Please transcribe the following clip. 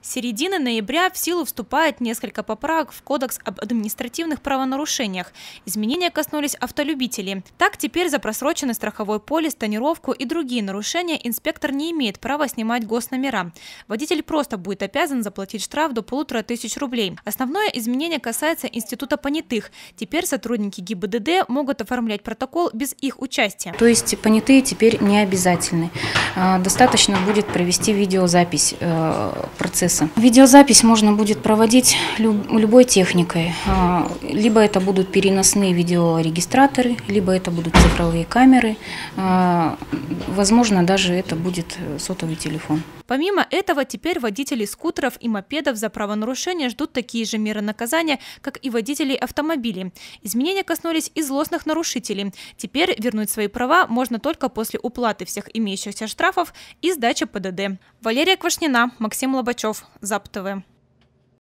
С середины ноября в силу вступает несколько поправок в Кодекс об административных правонарушениях. Изменения коснулись автолюбителей. Так, теперь за просроченный страховой полис, тонировку и другие нарушения инспектор не имеет права снимать госномера. Водитель просто будет обязан заплатить штраф до 1500 рублей. Основное изменение касается института понятых. Теперь сотрудники ГИБДД могут оформлять протокол без их участия. То есть понятые теперь не обязательны. Достаточно будет провести видеозапись процесса. Видеозапись можно будет проводить любой техникой. Либо это будут переносные видеорегистраторы, либо это будут цифровые камеры. Возможно, даже это будет сотовый телефон. Помимо этого, теперь водители скутеров и мопедов за правонарушения ждут такие же меры наказания, как и водителей автомобилей. Изменения коснулись и злостных нарушителей. Теперь вернуть свои права можно только после уплаты всех имеющихся штрафов и сдачи ПДД. Валерия Квашнина, Максим Лобачев, ЗАП ТВ.